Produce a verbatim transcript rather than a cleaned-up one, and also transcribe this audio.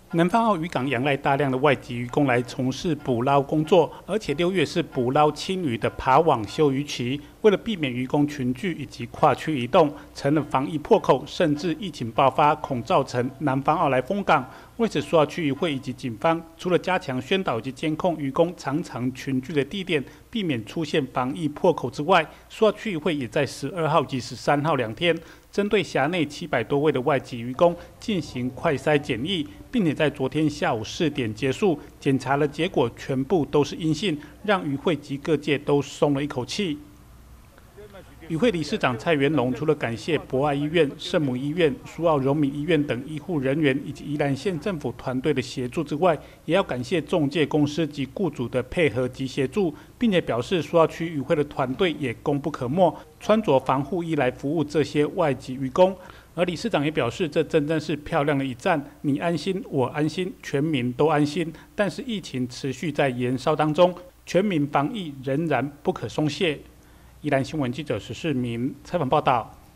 南方澳渔港仰赖大量的外籍渔工来从事捕捞工作，而且六月是捕捞青鱼的爬网休渔期。为了避免渔工群聚以及跨区移动，成了防疫破口，甚至疫情爆发，恐造成南方澳来封港。为此，苏澳区渔会以及警方除了加强宣导以及监控渔工常常群聚的地点，避免出现防疫破口之外，苏澳区渔会也在十二号及十三号两天，针对辖内七百多位的外籍渔工进行快筛检疫，并且在昨天下午四点结束，检查的结果全部都是阴性，让渔会及各界都松了一口气。渔会理事长蔡元龙除了感谢博爱医院、圣母医院、苏澳荣民医院等医护人员以及宜兰县政府团队的协助之外，也要感谢仲介公司及雇主的配合及协助，并且表示苏澳区渔会的团队也功不可没，穿着防护衣来服务这些外籍渔工。而理事长也表示，这真正是漂亮的一战，你安心，我安心，全民都安心。但是疫情持续在延烧当中，全民防疫仍然不可松懈。宜兰新闻记者石世明采访报道。